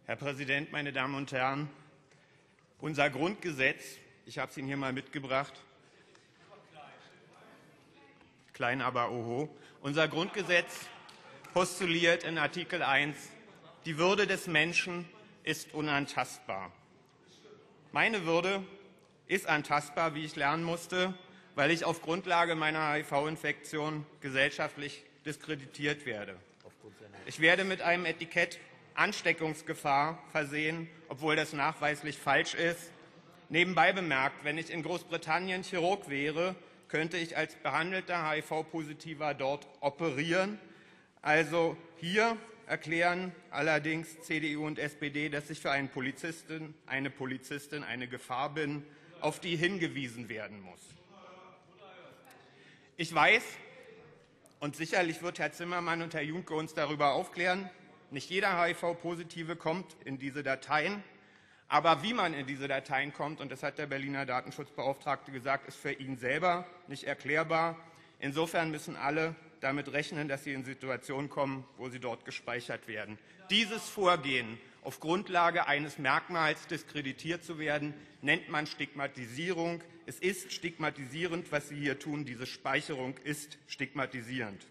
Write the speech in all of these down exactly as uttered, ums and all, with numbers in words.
Herr Präsident, meine Damen und Herren! Unser Grundgesetz, ich habe es Ihnen hier mal mitgebracht, klein aber oho, unser Grundgesetz postuliert in Artikel eins, die Würde des Menschen ist unantastbar. Meine Würde ist antastbar, wie ich lernen musste, weil ich auf Grundlage meiner H I V-Infektion gesellschaftlich diskreditiert werde. Ich werde mit einem Etikett Ansteckungsgefahr versehen, obwohl das nachweislich falsch ist. Nebenbei bemerkt, wenn ich in Großbritannien Chirurg wäre, könnte ich als behandelter H I V-Positiver dort operieren. Also hier erklären allerdings C D U und S P D, dass ich für einen Polizisten, eine Polizistin eine Gefahr bin, auf die hingewiesen werden muss. Ich weiß, und sicherlich wird Herr Zimmermann und Herr Juncker uns darüber aufklären, nicht jeder H I V-Positive kommt in diese Dateien. Aber wie man in diese Dateien kommt, und das hat der Berliner Datenschutzbeauftragte gesagt, ist für ihn selber nicht erklärbar. Insofern müssen alle damit rechnen, dass sie in Situationen kommen, wo sie dort gespeichert werden. Dieses Vorgehen, auf Grundlage eines Merkmals diskreditiert zu werden, nennt man Stigmatisierung. Es ist stigmatisierend, was Sie hier tun. Diese Speicherung ist stigmatisierend.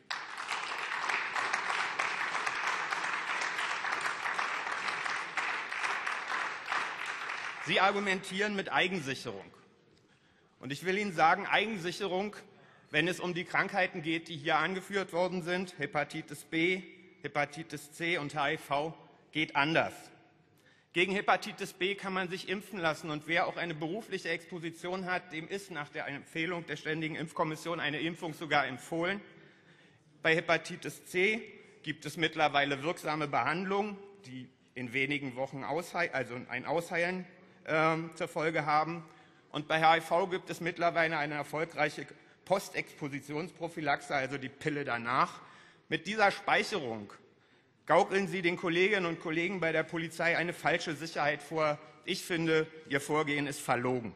Sie argumentieren mit Eigensicherung. Und ich will Ihnen sagen, Eigensicherung, wenn es um die Krankheiten geht, die hier angeführt worden sind, Hepatitis B, Hepatitis C und H I V, geht anders. Gegen Hepatitis B kann man sich impfen lassen. Und wer auch eine berufliche Exposition hat, dem ist nach der Empfehlung der Ständigen Impfkommission eine Impfung sogar empfohlen. Bei Hepatitis C gibt es mittlerweile wirksame Behandlungen, die in wenigen Wochen ausheilen, also ein Ausheilen äh, zur Folge haben. Und bei H I V gibt es mittlerweile eine erfolgreiche Postexpositionsprophylaxe, also die Pille danach. Mit dieser Speicherung gaukeln Sie den Kolleginnen und Kollegen bei der Polizei eine falsche Sicherheit vor. Ich finde, Ihr Vorgehen ist verlogen.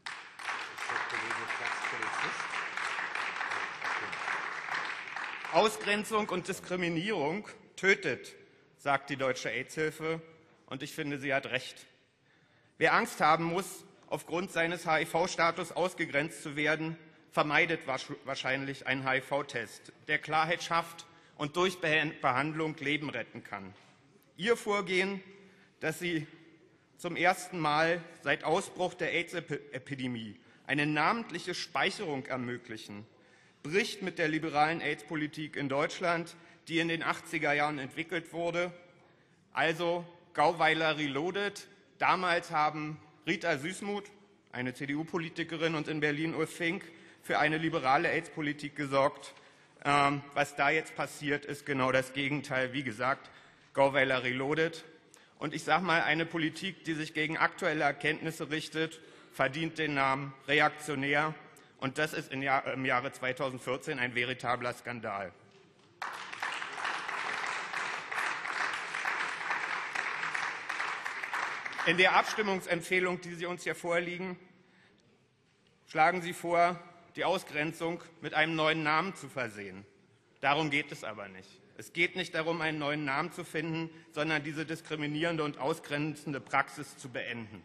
Ausgrenzung und Diskriminierung tötet, sagt die Deutsche AIDS-Hilfe, und ich finde, sie hat recht. Wer Angst haben muss, aufgrund seines H I V-Status ausgegrenzt zu werden, vermeidet wahrscheinlich einen H I V-Test, der Klarheit schafft und durch Behandlung Leben retten kann. Ihr Vorgehen, dass Sie zum ersten Mal seit Ausbruch der AIDS-Epidemie eine namentliche Speicherung ermöglichen, bricht mit der liberalen AIDS-Politik in Deutschland, die in den achtziger Jahren entwickelt wurde. Also Gauweiler reloaded. Damals haben Rita Süssmuth, eine C D U-Politikerin, und in Berlin Ulf Fink für eine liberale AIDS-Politik gesorgt. Ähm, was da jetzt passiert, ist genau das Gegenteil. Wie gesagt, Gauweiler reloaded. Und ich sage mal, eine Politik, die sich gegen aktuelle Erkenntnisse richtet, verdient den Namen reaktionär. Und das ist im Jahre zweitausendvierzehn ein veritabler Skandal. In der Abstimmungsempfehlung, die Sie uns hier vorliegen, schlagen Sie vor, die Ausgrenzung mit einem neuen Namen zu versehen. Darum geht es aber nicht. Es geht nicht darum, einen neuen Namen zu finden, sondern diese diskriminierende und ausgrenzende Praxis zu beenden.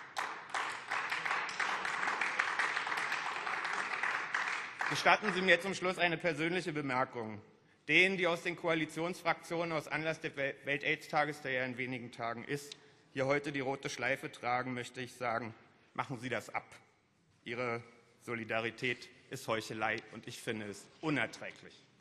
Gestatten Sie mir zum Schluss eine persönliche Bemerkung. Denen, die aus den Koalitionsfraktionen aus Anlass des Welt-AIDS-Tages, der ja in wenigen Tagen ist, hier heute die rote Schleife tragen, möchte ich sagen, machen Sie das ab. Ihre Solidarität ist Heuchelei, und ich finde es unerträglich.